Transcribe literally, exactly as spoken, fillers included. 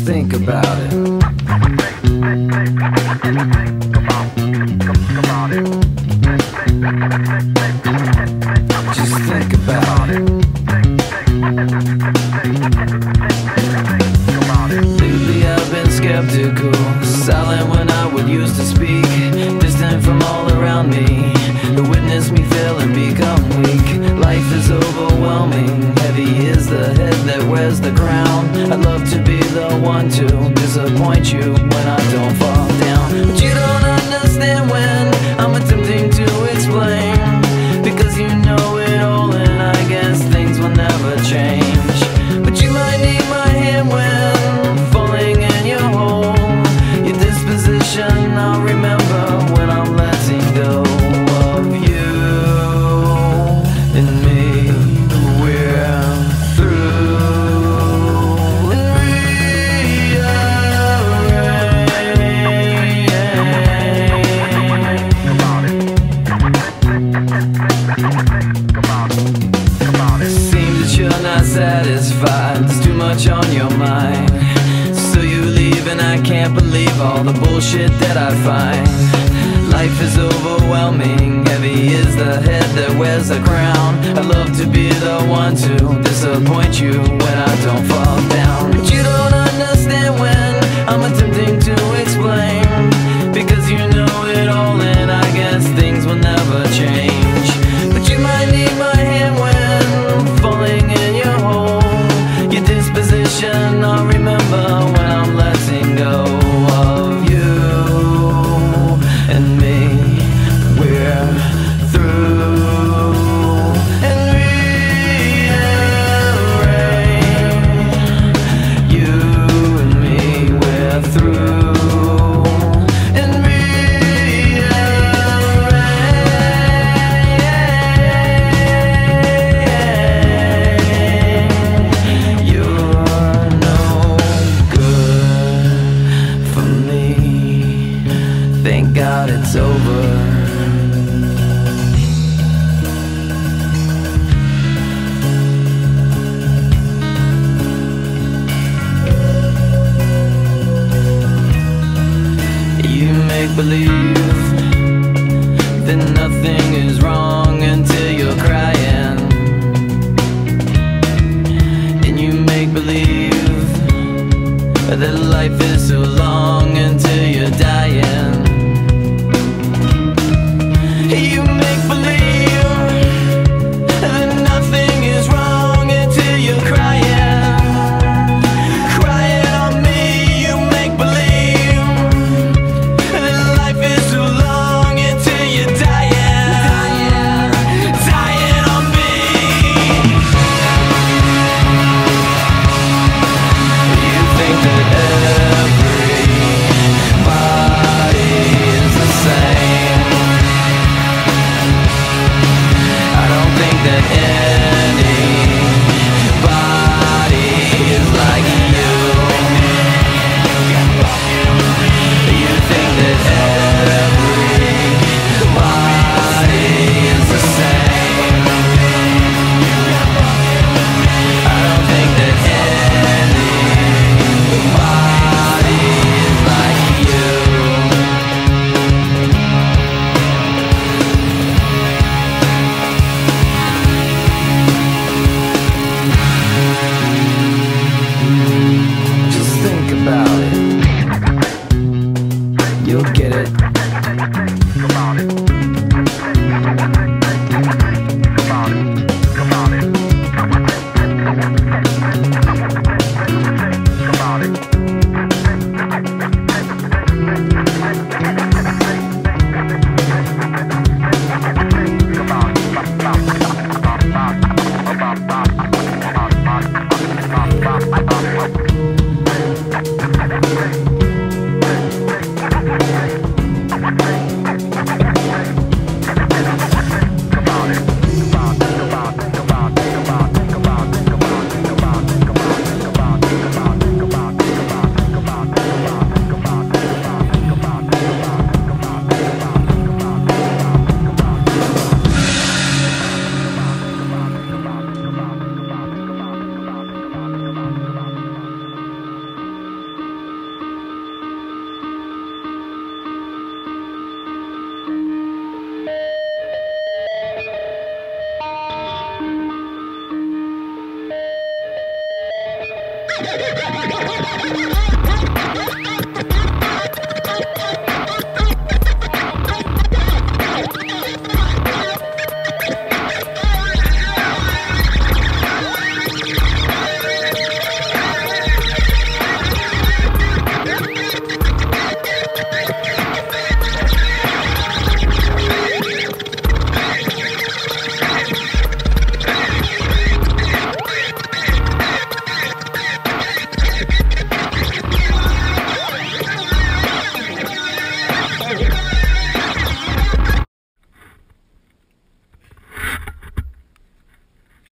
think about it. Just think about it. Lately I've been skeptical, silent when I would used to speak, distant from all around me, to witness me fail and become weak. Life is overwhelming, heavy is the head that wears the crown. I'd love to be the one to disappoint you when I don't fall down, but you don't understand when I'm attempting to explain, because you know it all and I guess things will never change. But you might need my hand when falling in your hole. Your disposition I'll remember when I'm letting go of you and me. We're through and seems that you're not satisfied, there's too much on your mind, so you leave and I can't believe all the bullshit that I find. Life is overwhelming, heavy is the head that wears the crown. I'd love to be the one to disappoint you when I don't fall down, but you don't understand when I'm attempting to explain, because you know it all and I guess things will never change.